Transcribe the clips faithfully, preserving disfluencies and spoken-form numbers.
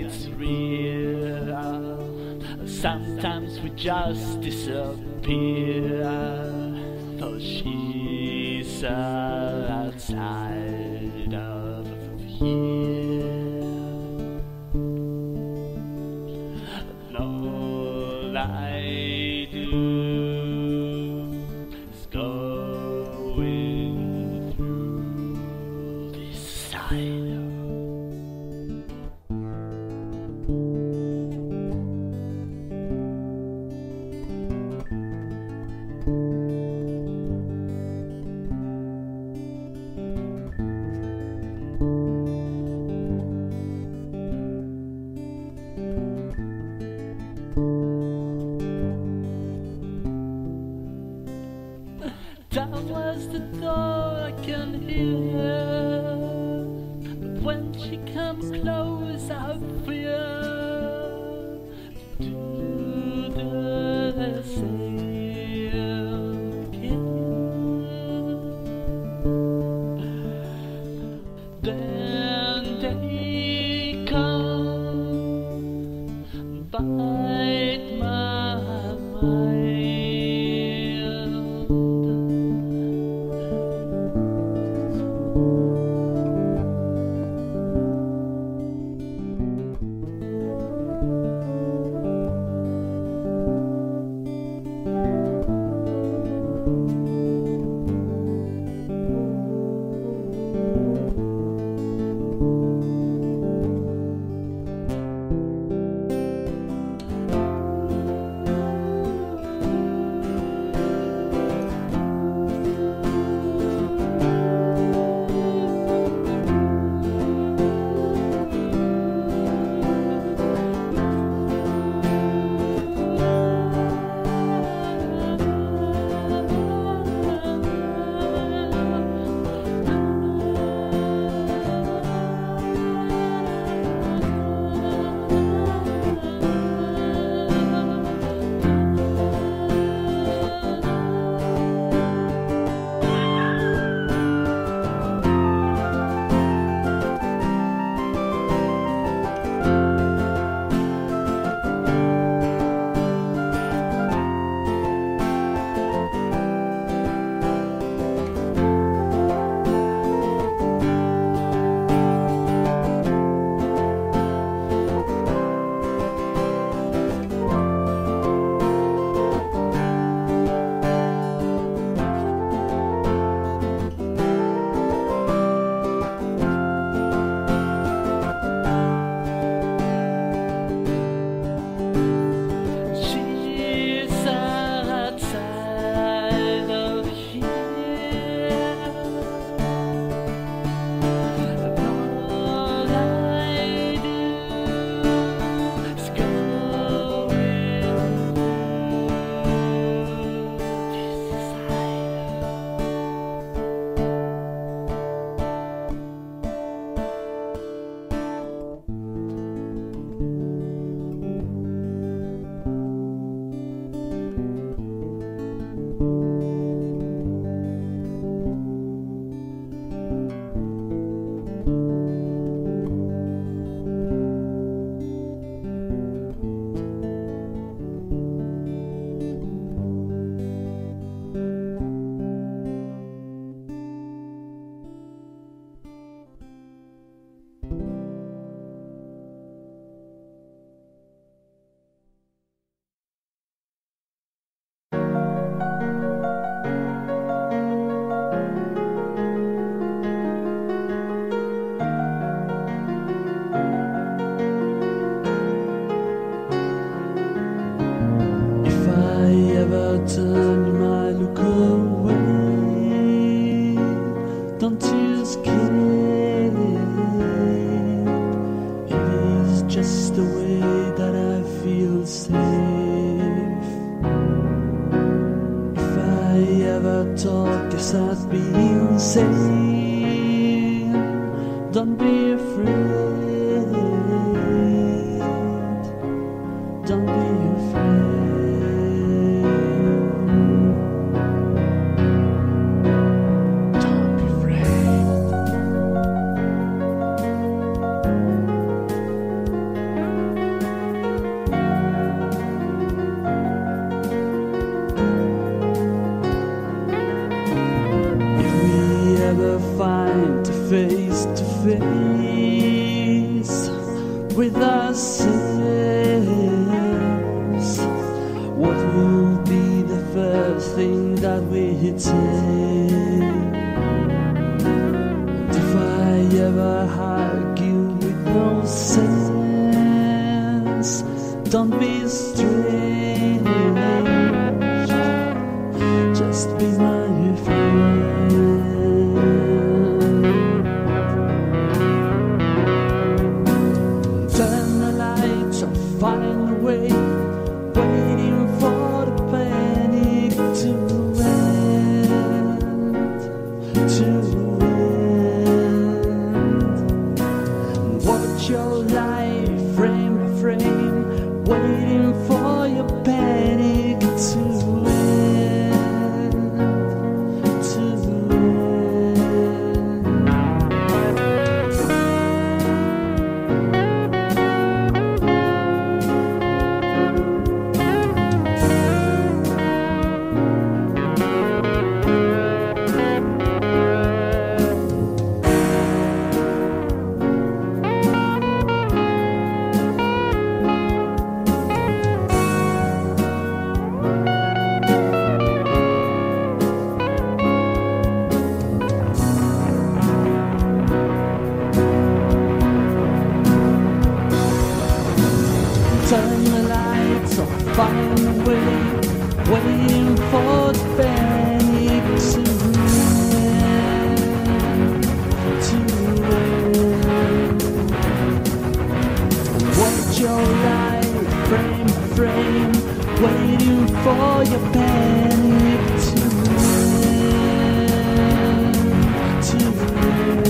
it's real. Sometimes we just disappear, for she's outside of here. And all I do is going through this side. That was the door I can hear, but when she comes close I fear to do the same again. Then they come, bite my mind. turn you might look away. Don't you escape. It is just the way that I feel safe. If I ever talk, guess I'd be insane. Don't be afraid. Don't be afraid. Don't be afraid. what we take. And if I ever argue with no sense, don't be strange, just be my friend. Turn the lights off, find a way, waiting for the panic to end, to end. Watch your life frame by frame, waiting for your panic to end, to turn the lights off, find a way, waiting for the panic to end, to end. Watch your life frame by frame, waiting for your panic to end, to end.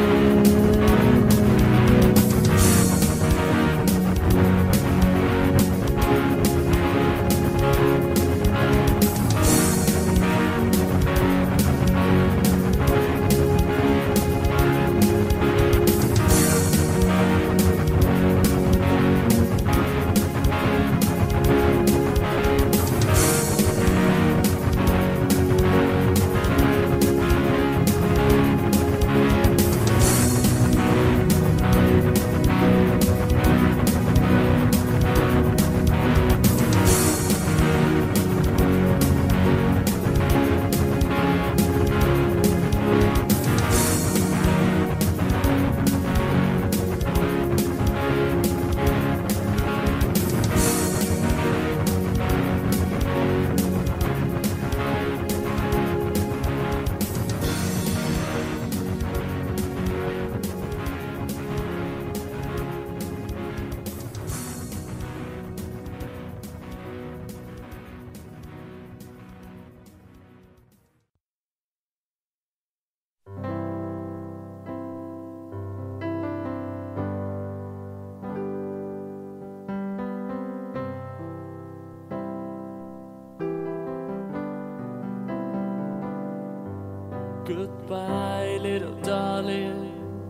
Goodbye, little darling.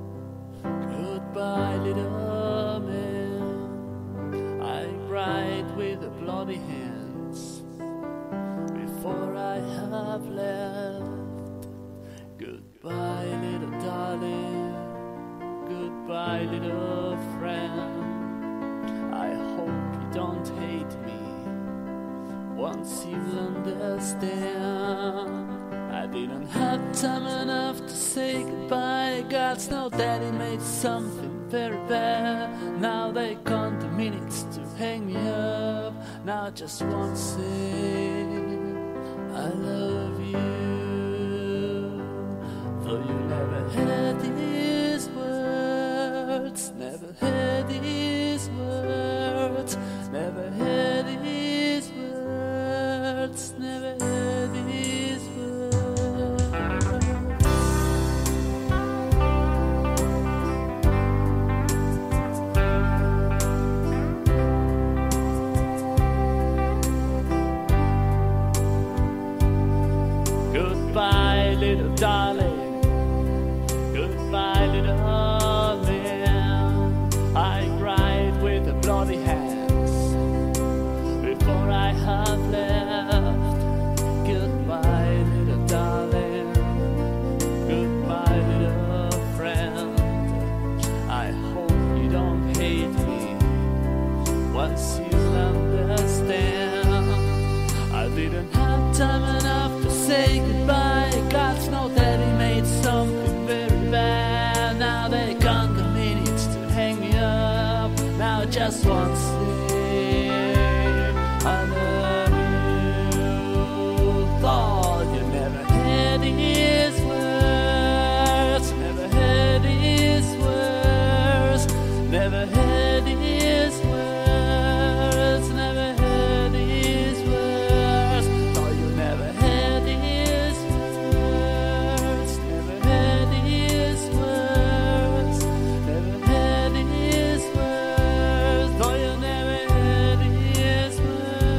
Goodbye, little man. I cried with the bloody hands before I have left. Goodbye, little darling. Goodbye, little friend. I hope you don't hate me once you understand. I didn't have time enough to say goodbye. Gods know Daddy made something very bad. Now they count the minutes to hang me up. Now I just want to say I love you. Though you never heard these words, never heard these words, never heard these words, never heard these words. Goodbye, little darling. Goodbye, little man. I cried with the bloody hands before I have left. Goodbye, little darling. Goodbye, little friend. I hope you don't hate me once you understand. I didn't have time enough to say say goodbye. Gods know that he made something very bad. Now they count the minutes to hang me up. Now just one sleep. I love you. Thought you never had these words. Never had these words. Never had these words. Never had these words. Thought you never had these words. Never had these words. Never had these words. Thought you never had these words.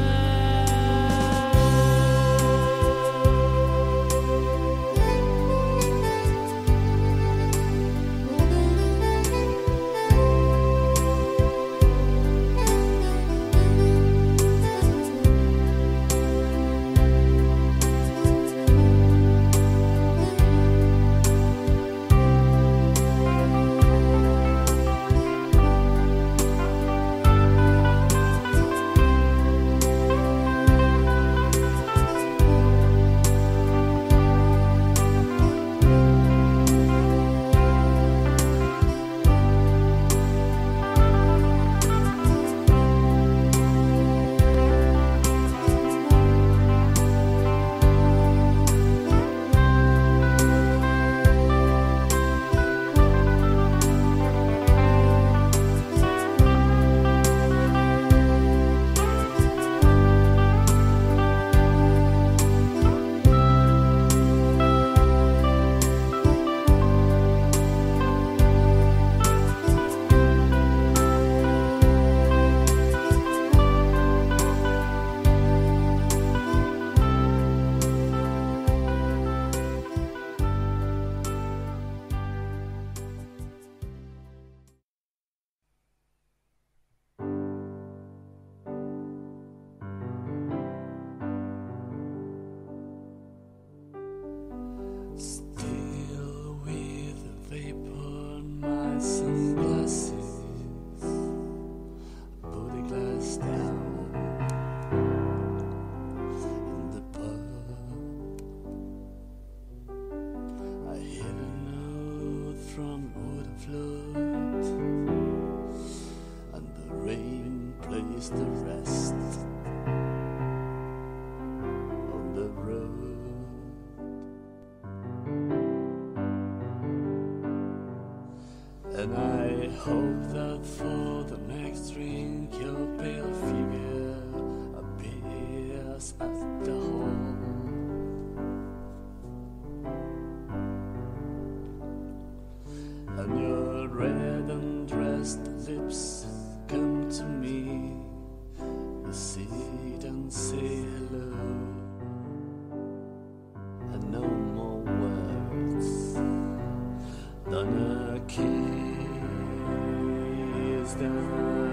Still with the vapor on my sunglasses, put a glass down in the pub. I hear a note from wooden flood, and the rain plays the rest on the road. And I hope that for the next drink your pale figure appears at the hall. And your red undressed lips come to me. You sit and say hello, and no more words than a kiss, than a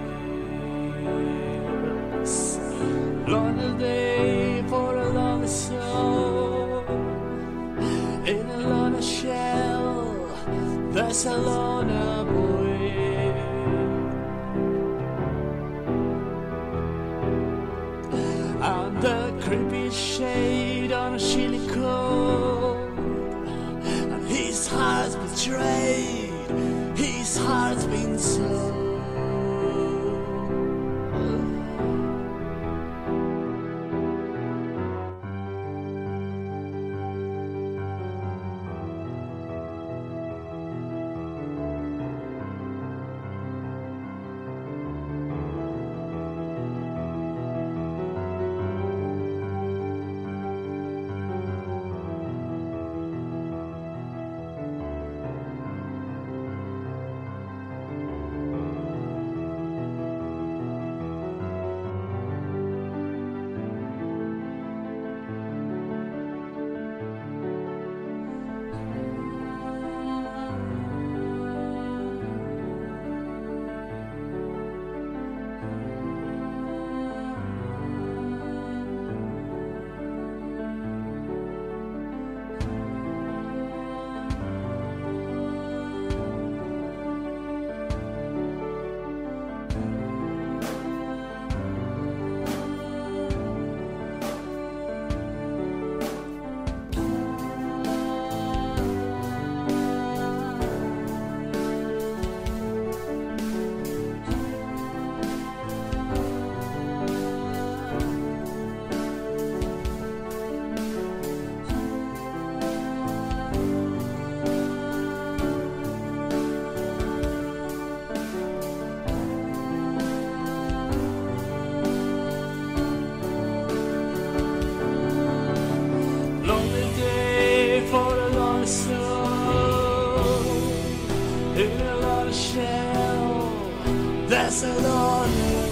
kiss. Lonely day for a lonely soul, in a lonely shell, there's a loner boy. And the creepy shade on a chilly coat, and his heart's betrayed, his heart's been sold. honey.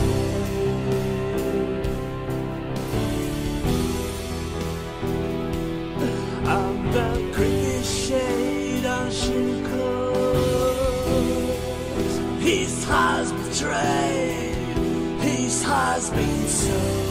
I'm the creepy shade on she clothes. His heart's betrayed, his heart's been sold.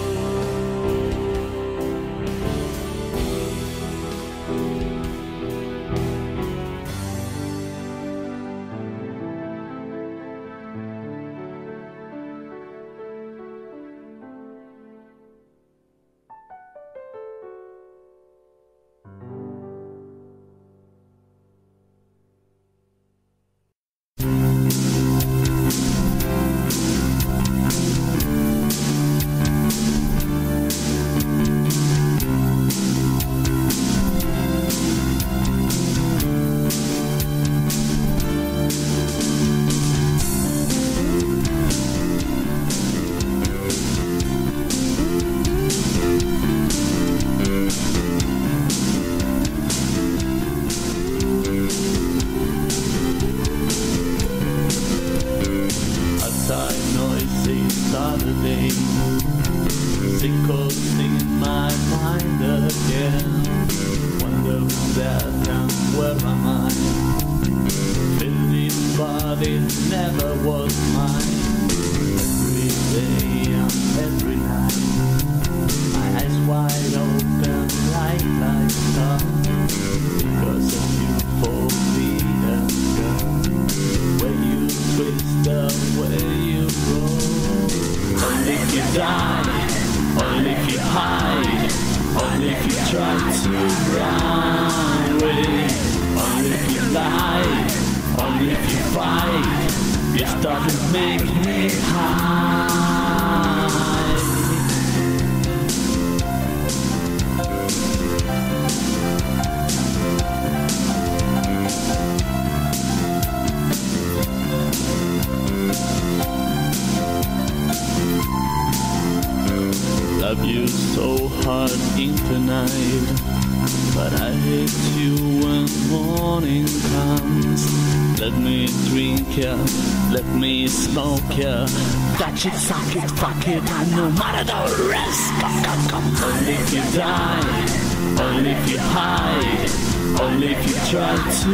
Love you so hard into night, but I hate you when morning comes. Let me drink ya, let me smoke ya. Touch it, suck it, fuck it, and no matter the rest. Come, come, come. Only if you die, only if you hide, only if you try to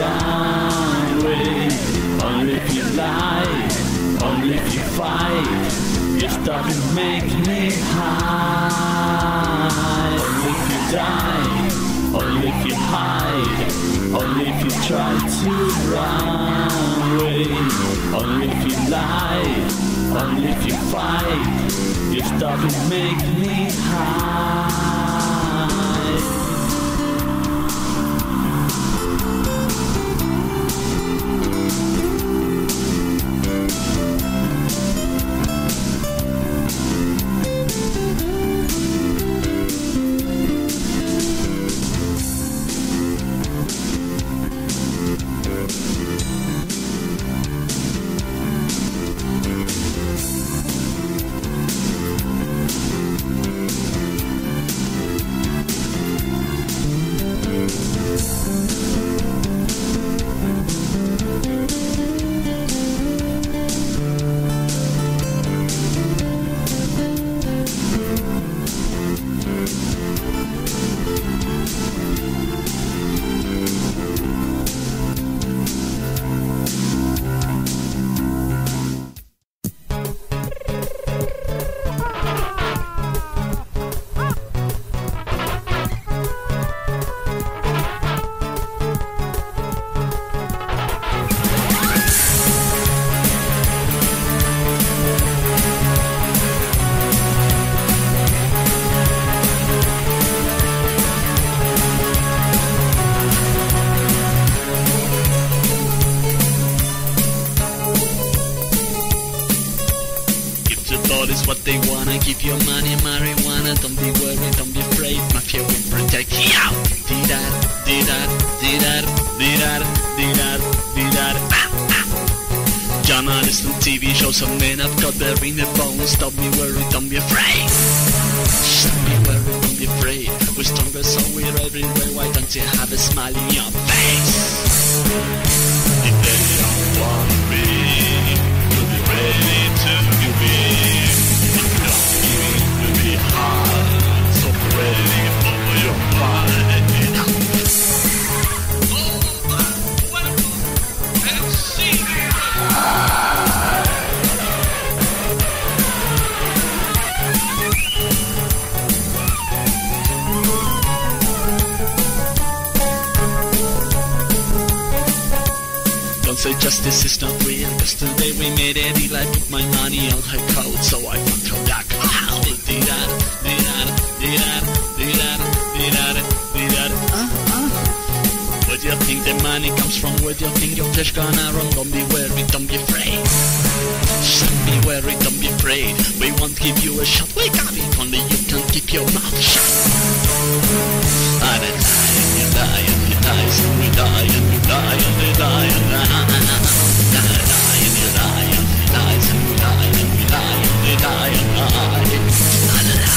run away, only if you lie, only if you fight. You start to make me high. Only if you die, only if you hide, only if you try to run away, only if you lie, only if you fight. You start to make me high. Is what they wanna. Give your money, marijuana. Don't be worried, don't be afraid. Mafia will protect you. Dee-dar, dee-dar, dee-dar, dee-dar, dee-dar, dee-dar. Journalists and T V shows of men have got their inner bones. Don't be worried, don't be afraid. Don't be worried, don't be afraid. We're stronger, so we're everywhere. Why don't you have a smile in your face? If they don't want me, you'll be ready to give justice is not real. Cause today we made it deal. I put my money on her coat, so I won't throw that out. Dee-da, dee-da, dee-da, dee-da, dee-da, dee-da. Uh-uh. Where do you think the money comes from? Where do you think your flesh gonna run? Don't be worried, don't be afraid. Don't be worried, don't be afraid. We won't give you a shot. We got it, only you can keep your mouth shut. And I die, and you die, and you die, so we die, and you die, and you die, and you die, and I die, and you die, and you die, so we die, and you die, and you die, and die.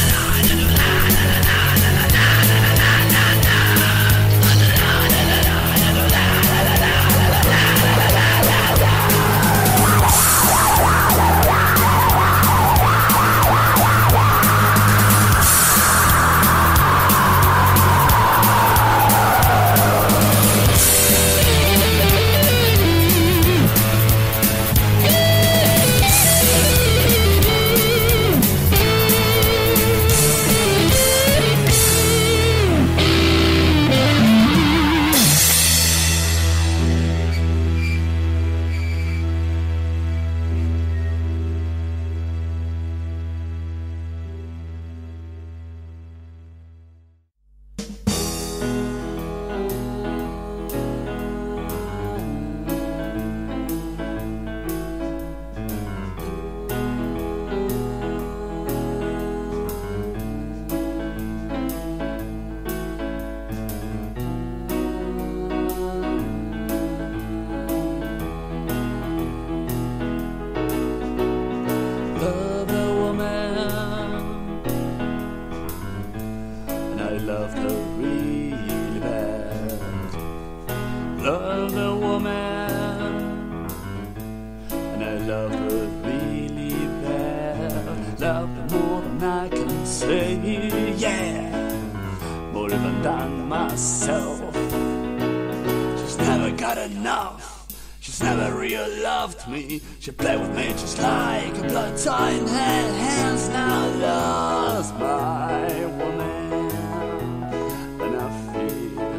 She played with me just like a blood tie in her hands. Now lost my woman, and I feel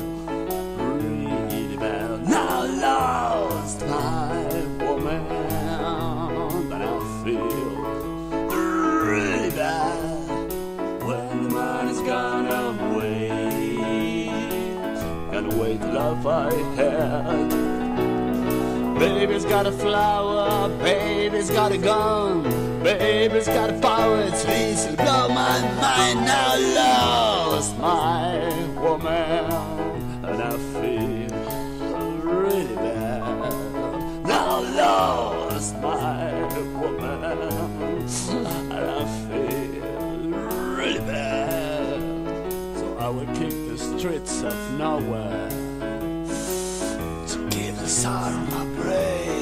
really bad. Now lost my woman, and I feel really bad. When the man is gone away, gone away the love I had. Baby's got a flower, baby's got a gun, baby's got a power, it's easy to blow my mind. Now lost my woman, and I feel really bad. Now lost my woman, and I feel really bad. So I will kick the streets of nowhere to give the sorrow my brain.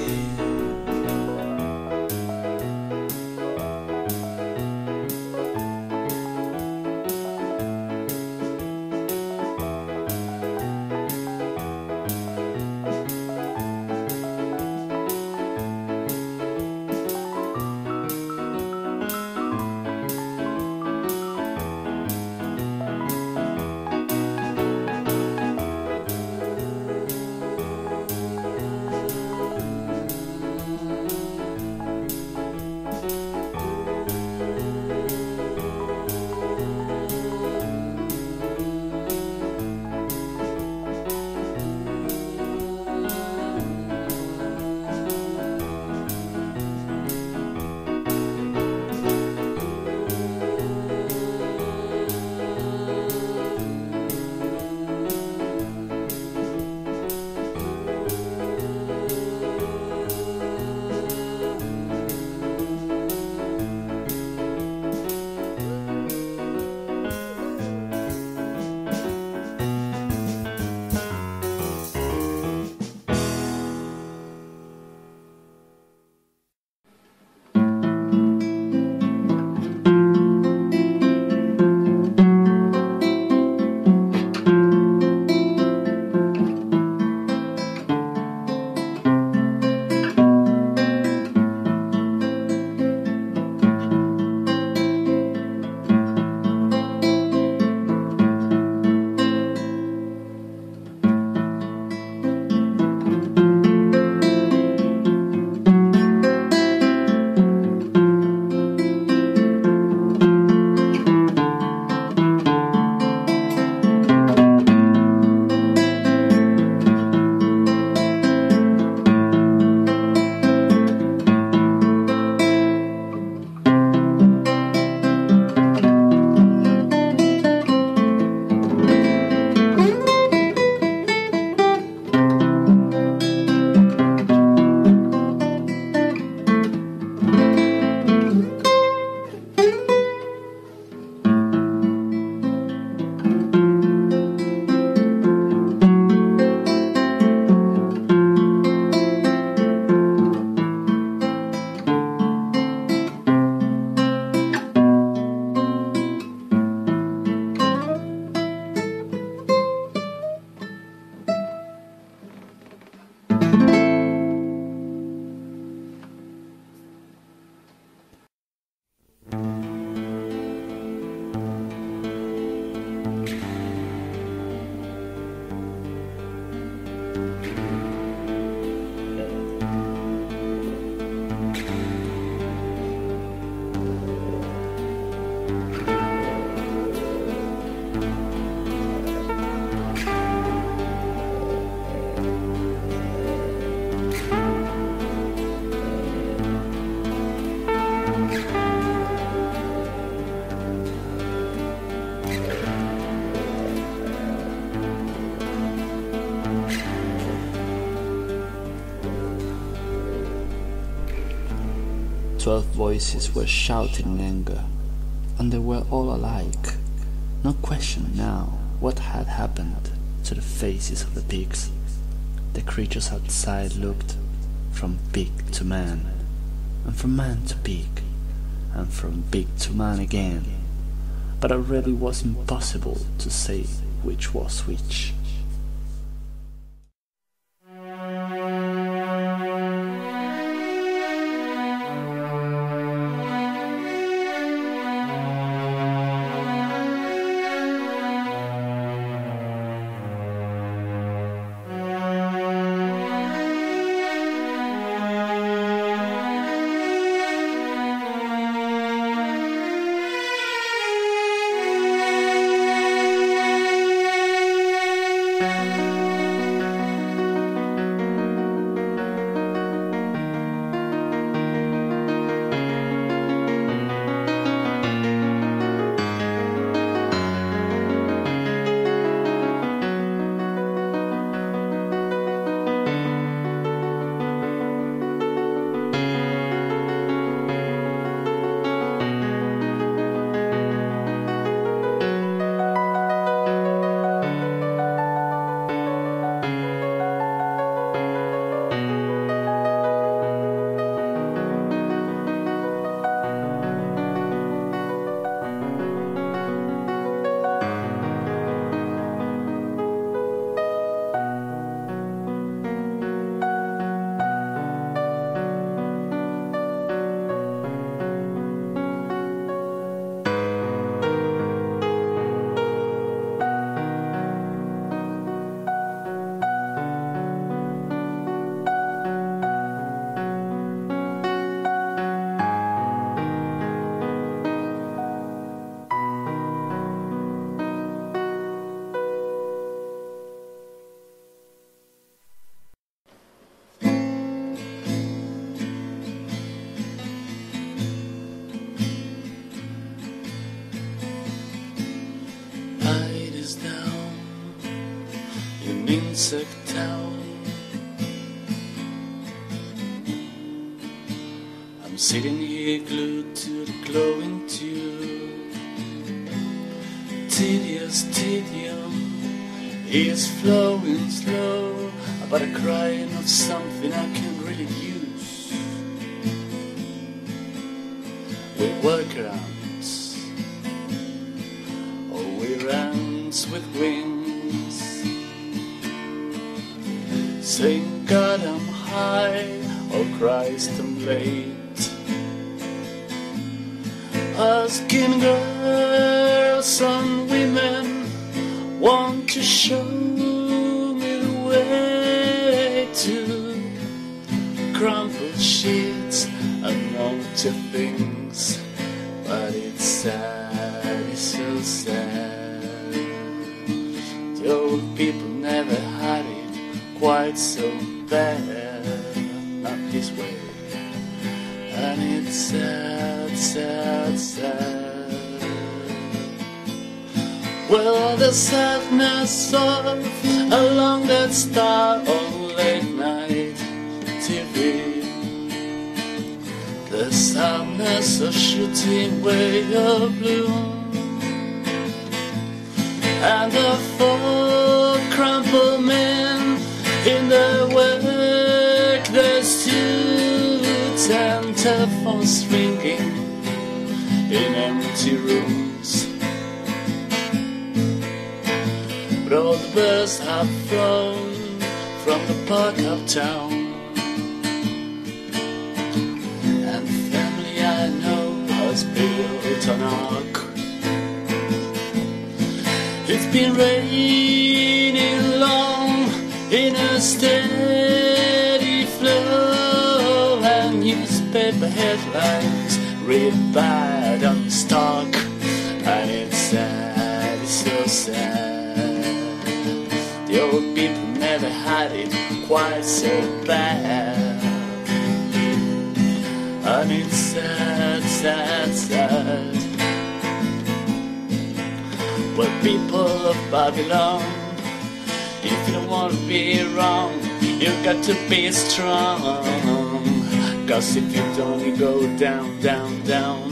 Twelve voices were shouting in anger, and they were all alike. No question now what had happened to the faces of the pigs. The creatures outside looked from pig to man, and from man to pig, and from pig to man again, but already it was impossible to say which was which. insect town. I'm sitting here glued to the glowing tube. Tedious tedium is flowing slow, about a crying of something I can't really use. With workarounds, or with ants with wings, saying God I'm high, oh Christ I'm late. Asking girls and women want to show me the way to crumpled sheets and naughty things, but it's sad, it's so sad. The old people never had it quite so bad, not this way, and it's sad, sad, sad. Well, the sadness of along that star on late night T V, the sadness of shooting way of blue, and the four crumpled men in the work their suits and telephones ringing in empty rooms. But all the birds have flown from the park uptown, and the family I know has built an ark. It's been raining long in a steady flow, and newspaper headlines read bad on stock. sad, it's so sad. The old people never had it quite so bad. And it's sad, sad, sad. Well, people of Babylon, if you don't want to be wrong, you got to be strong. Cause if you don't, you go down, down, down.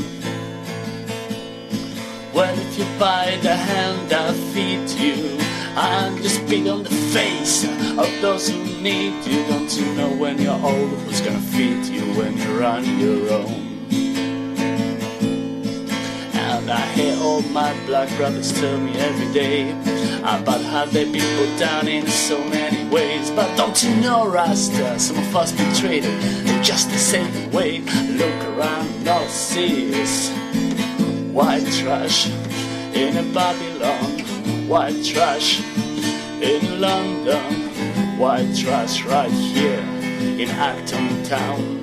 Well, if you bite the hand that feeds you and you spit on the face of those who need you, don't you know when you're old who's gonna feed you when you're on your own? And I hear all my black brothers tell me every day about how they've been put down in so many ways. But don't you know, Rasta, some of us betrayed it in just the same way. Look around, all see is white trash in a Babylon, white trash in London, white trash right here in Acton Town.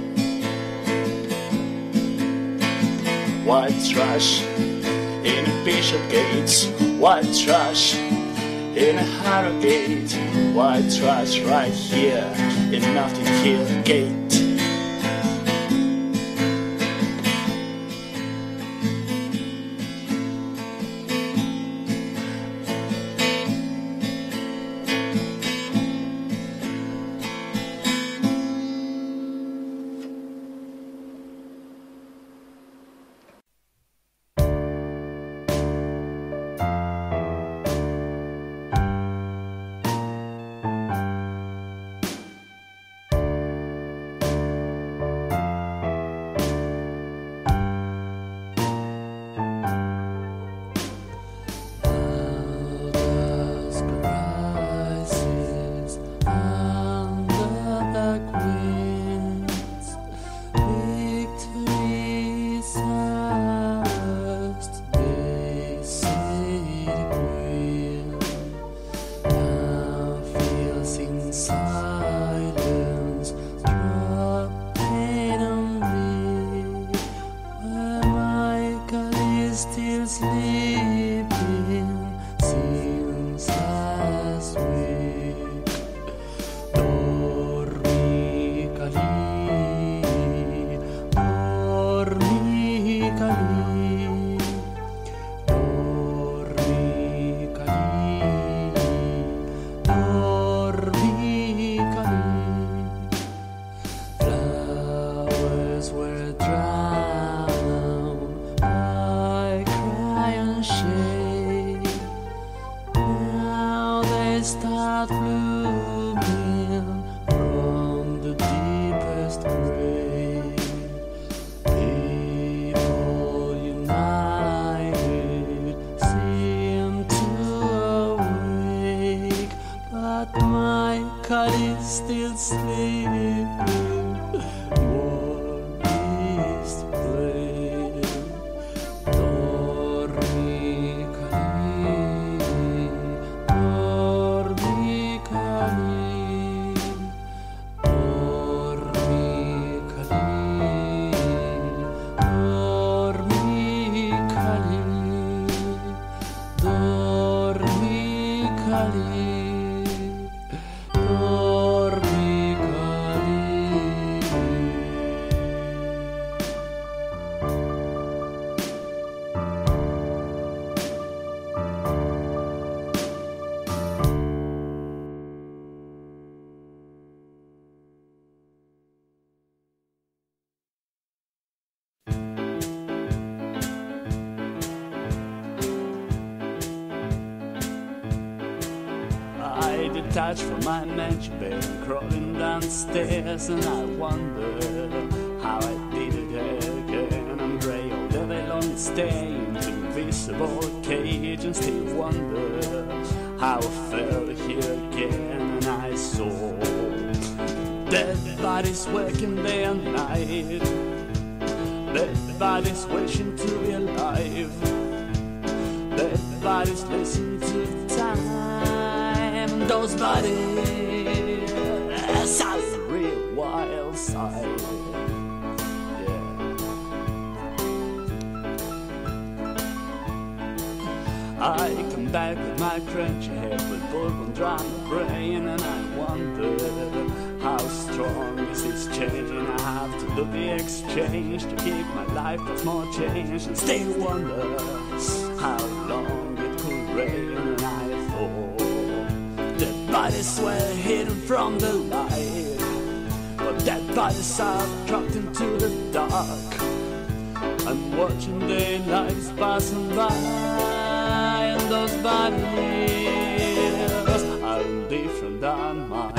White trash in Bishopgate, white trash in Harrogate, white trash right here in Notting Hill Gate. Detached from my mansion bed, crawling downstairs, and I wonder how I did it again. I'm grey all the day long, stay into invisible cage, and still wonder how I fell here again. And I saw dead bodies waking day and night, dead bodies wishing to be alive, dead bodies listen to time. Those bodies are the real wild side. Yeah. I come back with my crunchy head with bourbon dry my brain, and I wonder how strong is this chain. I have to do the exchange to keep my life that's more changed, and still wonder how long it could rain. And I thought dead bodies were hidden from the light, but dead bodies are dropped into the dark. I'm watching their lives passing by, and those bodies are different than mine.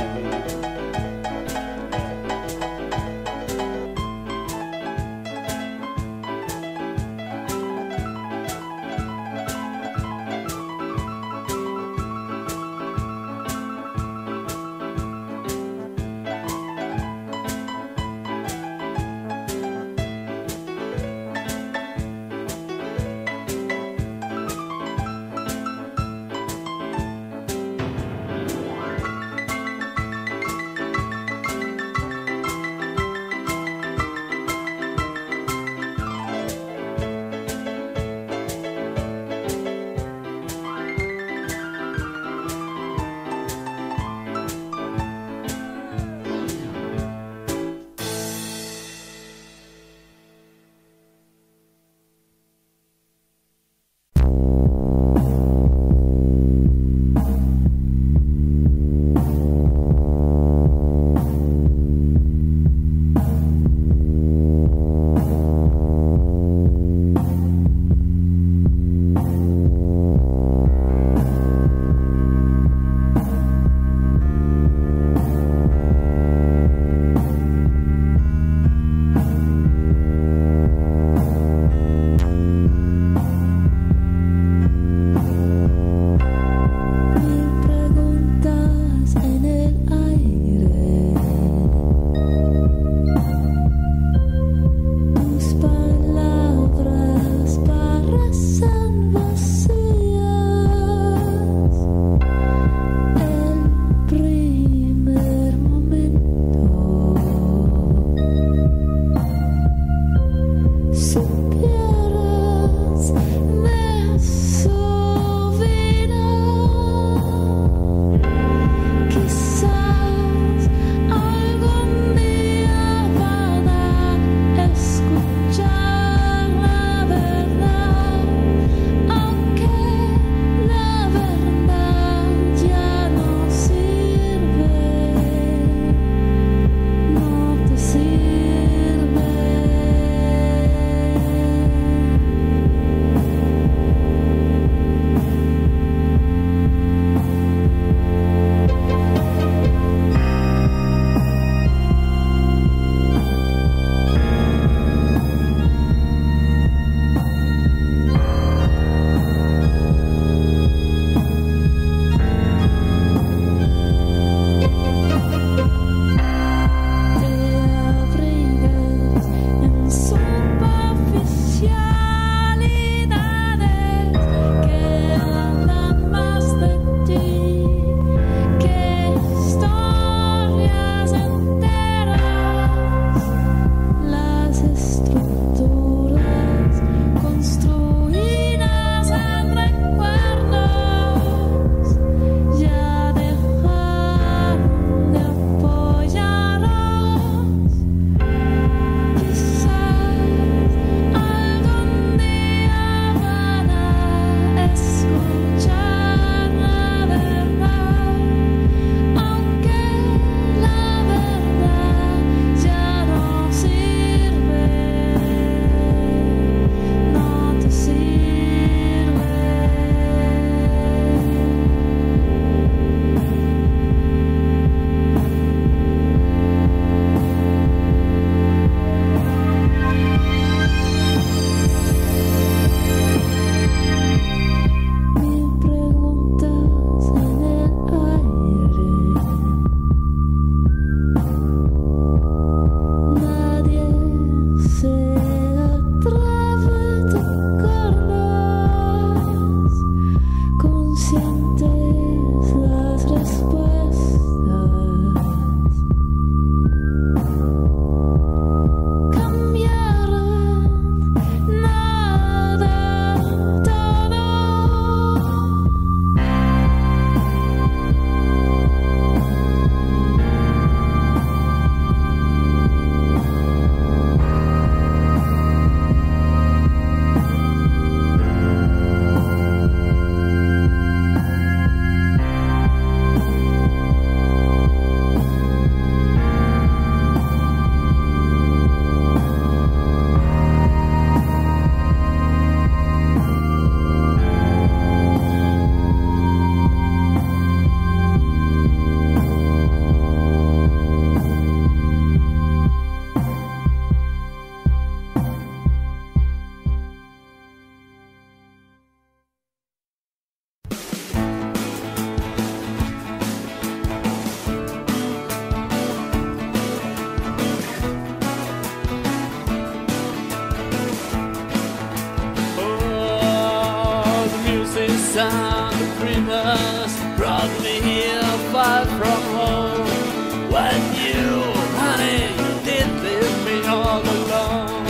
and the dreamers brought me here far from home. When you, honey, you did leave me all alone.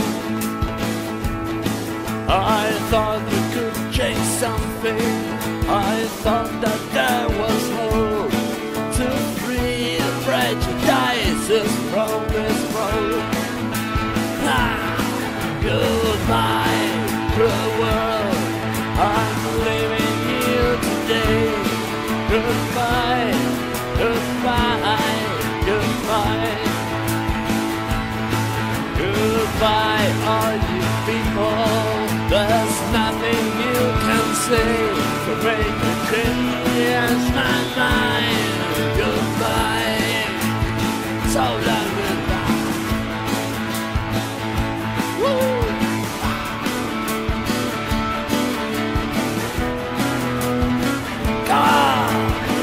I thought you could change something. I thought that there was hope to free the prejudices from this road. Ah, goodbye, cruel world. I'm living here today. Goodbye, goodbye, goodbye. Goodbye, all you people. There's nothing you can say to make me change my mind. Goodbye, so long goodbye. Woo! Come on!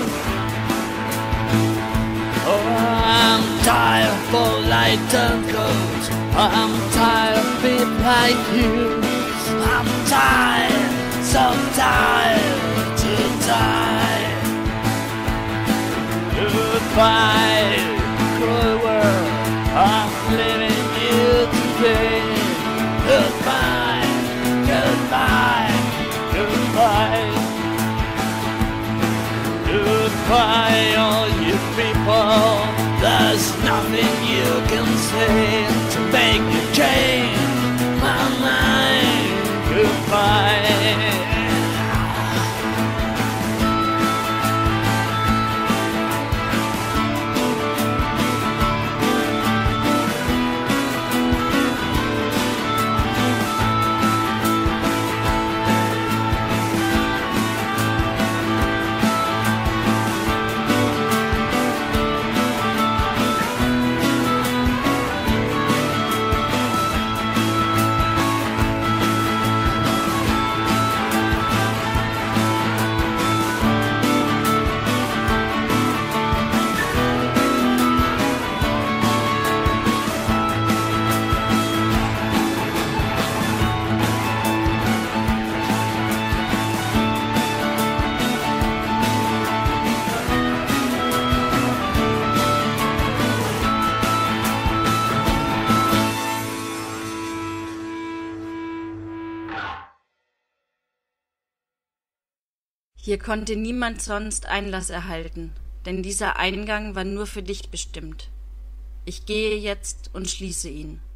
Oh, I'm tired of polite and cold. I'm tired of people like you. I'm tired, so tired to die. Goodbye, cruel world. I'm leaving you today. Goodbye, goodbye, goodbye. Goodbye, all you people. There's nothing you can say to make me change my mind. Goodbye. Hier konnte niemand sonst Einlass erhalten, denn dieser Eingang war nur für dich bestimmt. Ich gehe jetzt und schließe ihn.